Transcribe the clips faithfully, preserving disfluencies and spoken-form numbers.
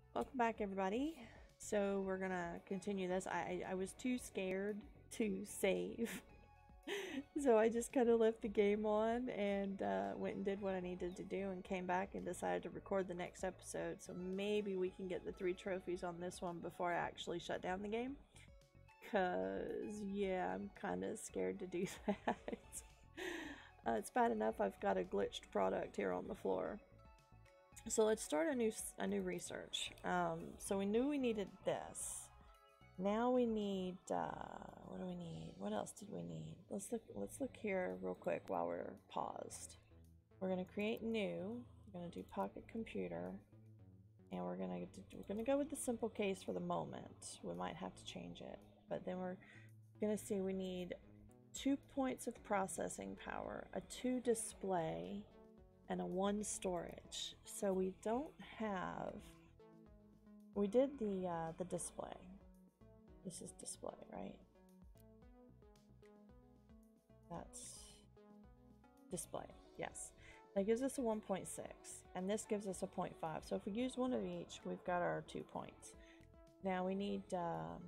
Welcome back, everybody. So we're gonna continue this. I I, I was too scared to save, so I just kind of left the game on and uh, went and did what I needed to do, and came back and decided to record the next episode. So maybe we can get the three trophies on this one before I actually shut down the game. Cause yeah, I'm kind of scared to do that. uh, it's bad enough I've got a glitched product here on the floor. So let's start a new a new research. Um, so we knew we needed this. Now we need uh, what do we need? What else did we need? Let's look. Let's look here real quick while we're paused. We're gonna create new. We're gonna do pocket computer, and we're gonna we're gonna go with the simple case for the moment. We might have to change it, but then we're gonna see we need two points of processing power, a two display, and a one storage. So we don't have, we did the uh, the display. This is display, right? That's display, yes. That gives us a one point six, and this gives us a zero point five. So if we use one of each, we've got our two points. Now we need um,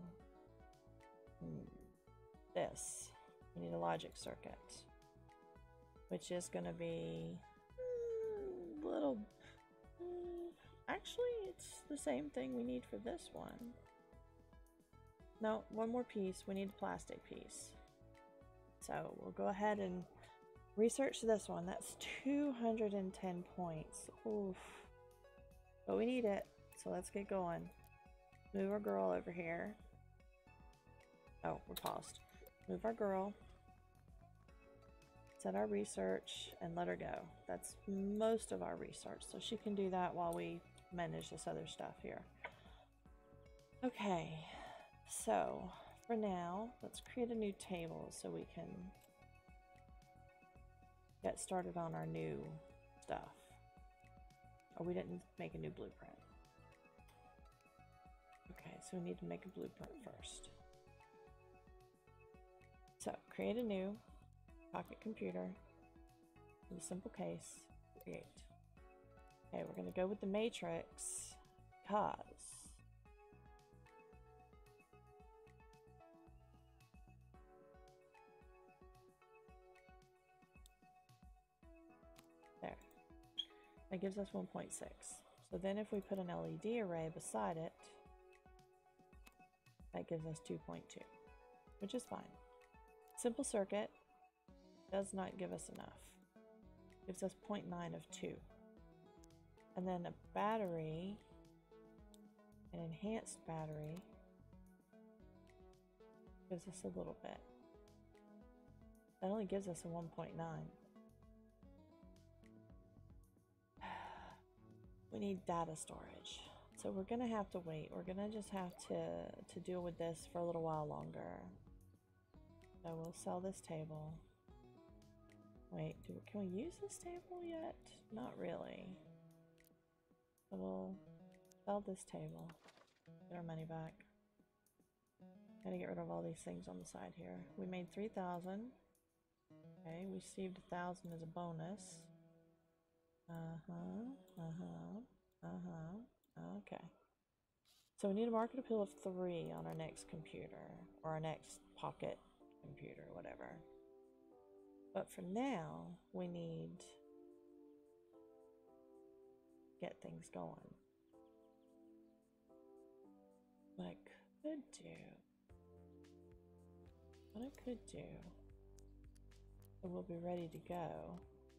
this. We need a logic circuit, which is going to be a little. Actually, it's the same thing we need for this one. No, one more piece. We need a plastic piece. So we'll go ahead and research this one. That's two hundred ten points. Oof. But we need it. So let's get going. Move our girl over here. Oh, we're paused. Move our girl. Set our research and let her go. That's most of our research. So she can do that while we manage this other stuff here. Okay. So for now, let's create a new table so we can get started on our new stuff. Oh, we didn't make a new blueprint. Okay, so we need to make a blueprint first. So create a new pocket computer with a simple case, create. Okay, we're gonna go with the matrix because there. That gives us one point six. So then if we put an L E D array beside it, that gives us two point two, which is fine. Simple circuit does not give us enough. Gives us zero point nine of two. And then a battery, an enhanced battery, gives us a little bit. That only gives us a one point nine. We need data storage. So we're gonna have to wait. We're gonna just have to, to deal with this for a little while longer. So we'll sell this table. Wait, do, can we use this table yet? Not really. So we'll sell this table. Get our money back. Gotta get rid of all these things on the side here. We made three thousand. Okay, we received a thousand as a bonus. Uh-huh, uh-huh, uh-huh. Okay. So we need a market appeal of three on our next computer, or our next pocket computer, whatever. But for now, we need to get things going. What I could do, what I could do, so we'll be ready to go,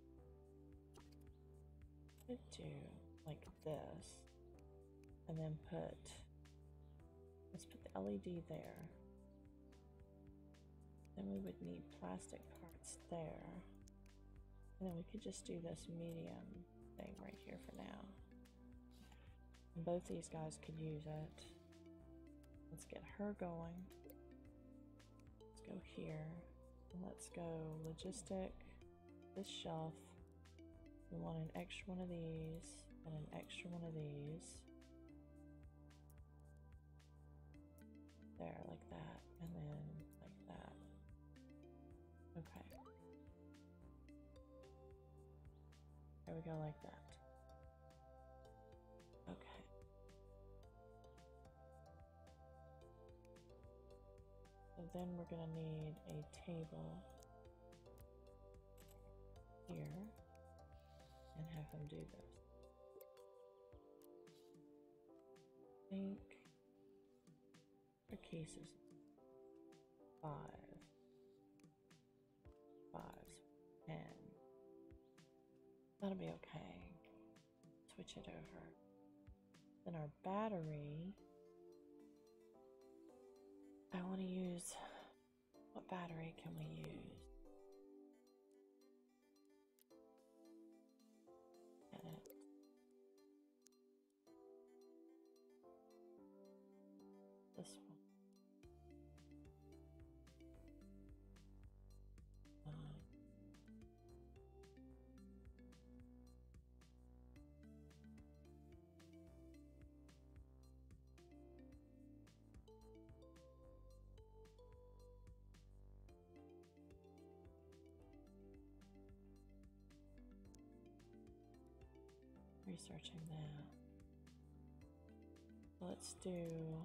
could do like this, and then put, let's put the L E D there. Then we would need plastic parts there. And then we could just do this medium thing right here for now. And both these guys could use it. Let's get her going. Let's go here. And let's go logistic, this shelf. We want an extra one of these and an extra one of these. There, like that. And then like that. Okay. There we go, like that. Okay. So then we're going to need a table here and have him do this. I think the cases five, five, ten. That'll be okay. Switch it over. Then our battery. I want to use, what battery can we use? Edit. This one. Um, researching that. Let's do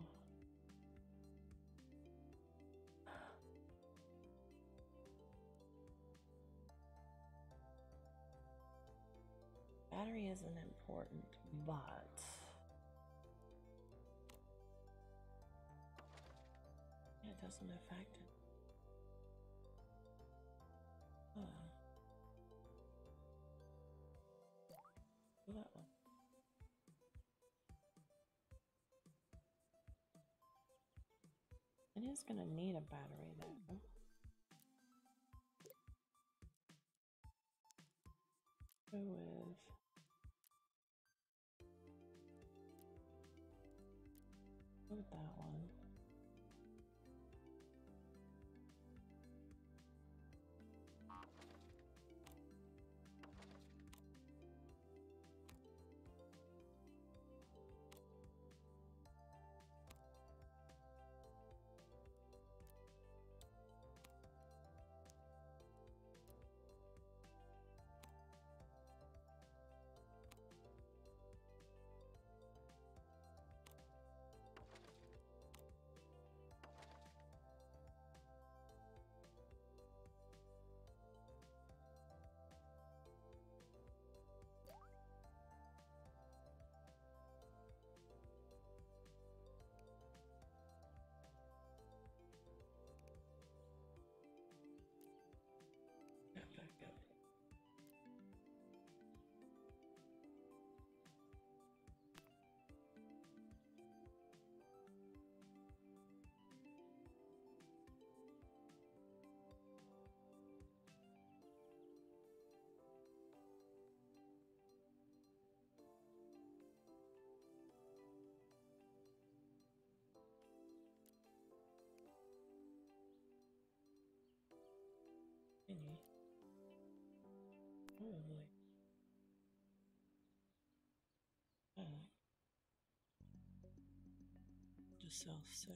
battery isn't important, but it doesn't affect it. Oh. Do that one. It is going to need a battery though. Go with go with that one. Back up. Any? Probably. Uh, just self-soak.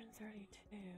thirty-two.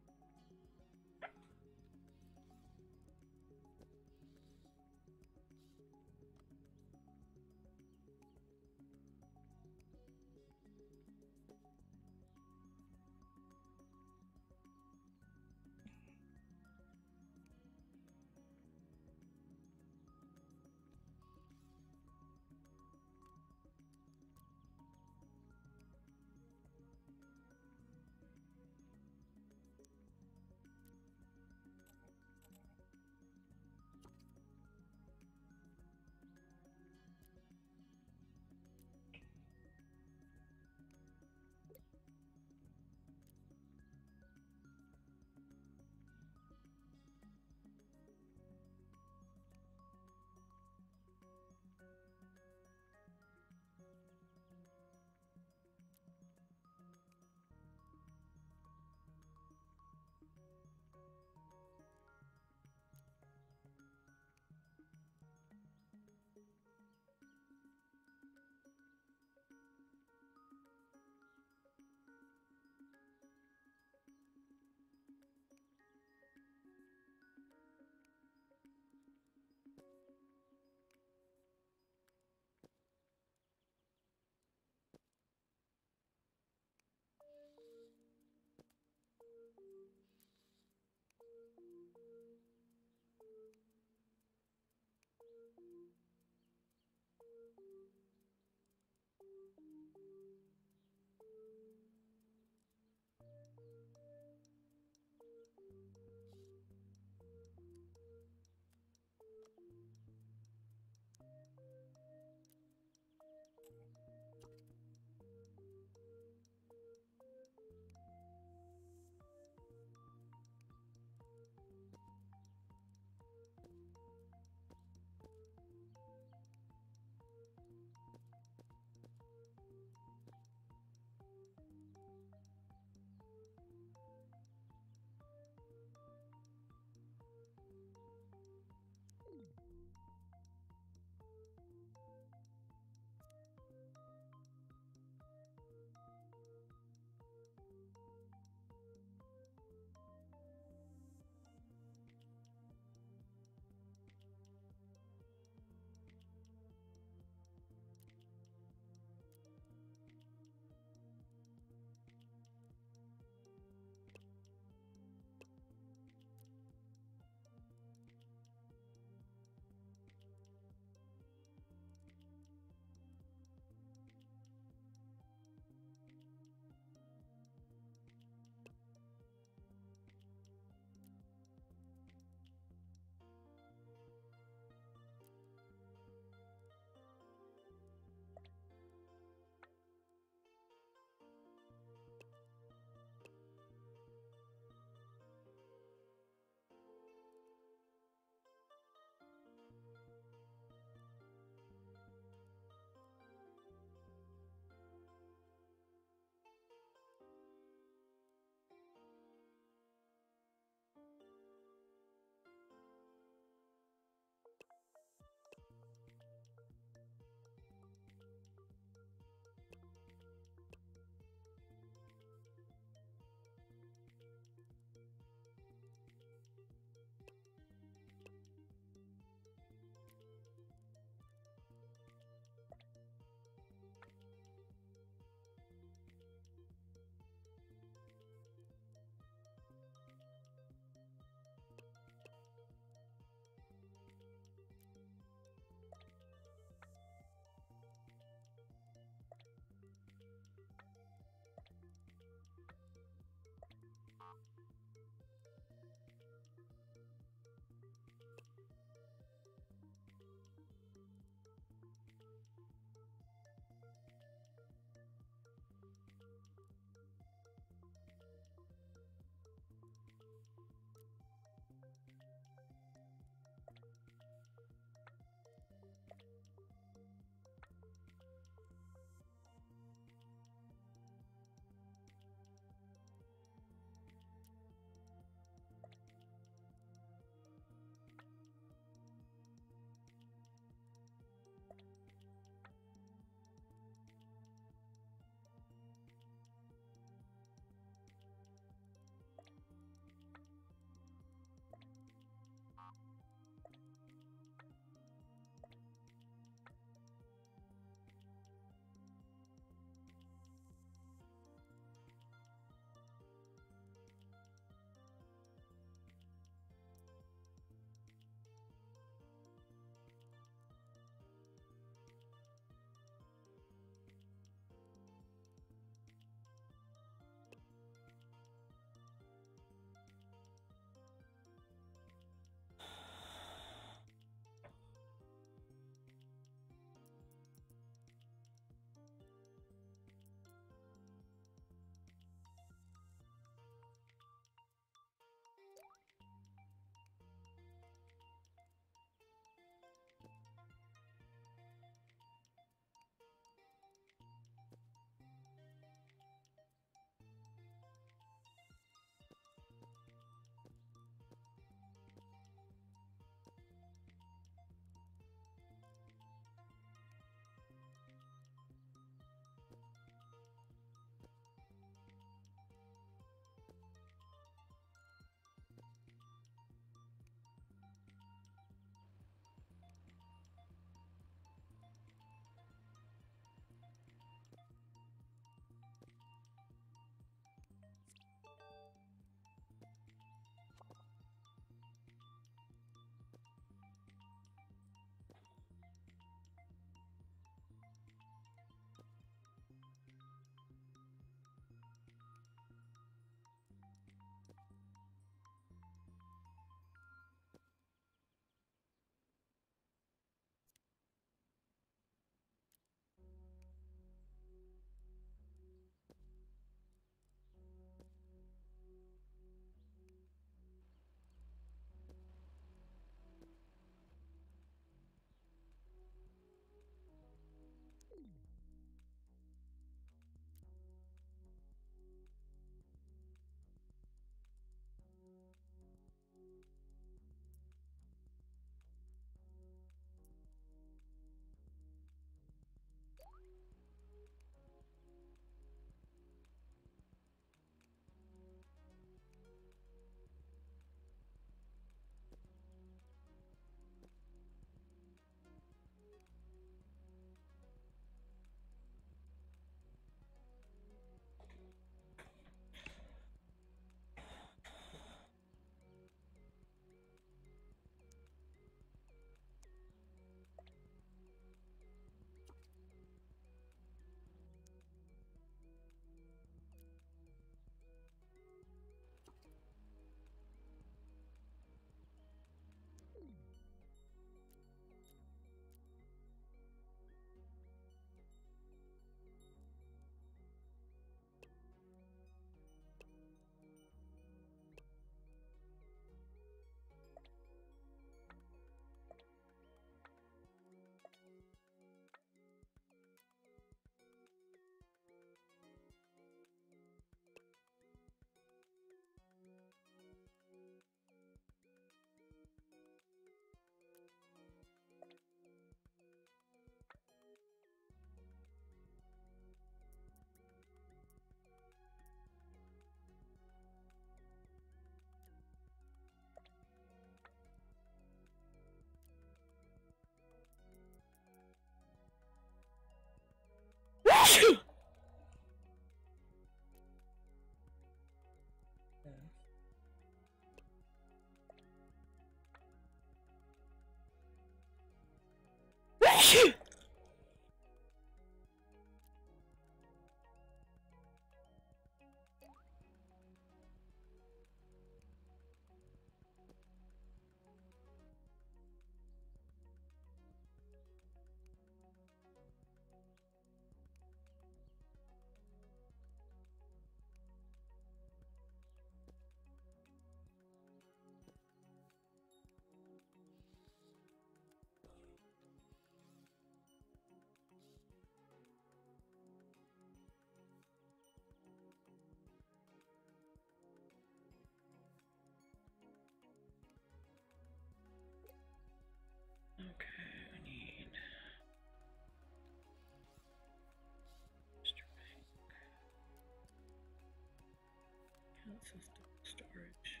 System storage.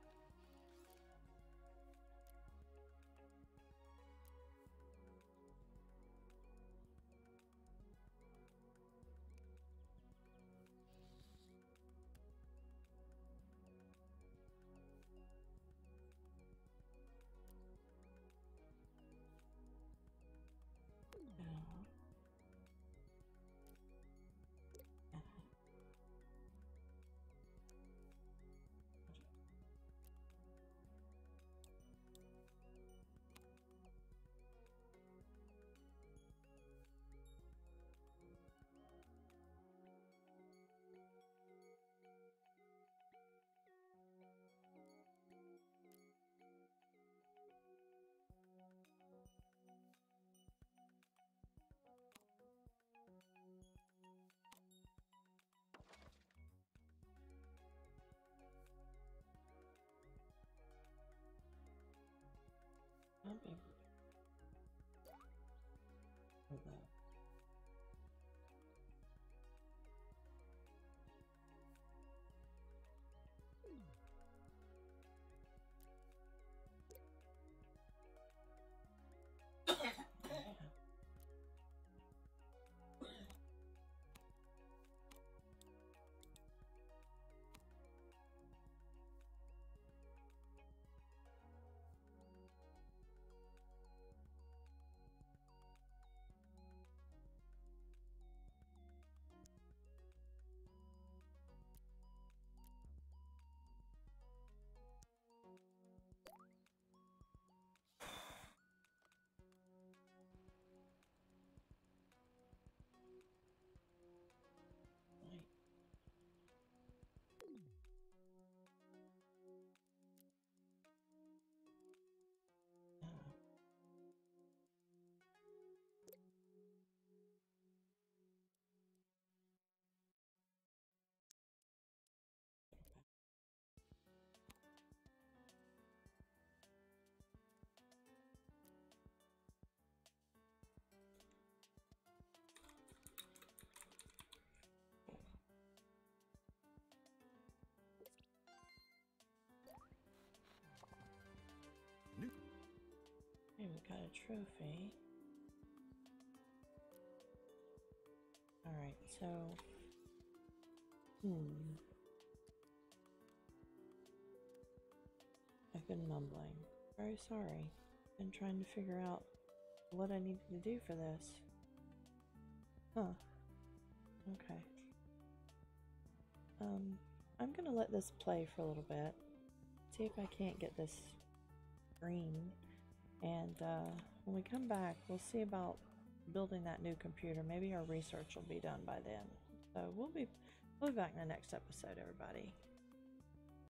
I'll be for that. Okay, we got a trophy. Alright, so... Hmm... I've been mumbling. Very sorry. Been trying to figure out what I need to do for this. Huh. Okay. Um, I'm gonna let this play for a little bit. See if I can't get this green. And uh, when we come back, we'll see about building that new computer. Maybe our research will be done by then. So we'll be, we'll be back in the next episode, everybody.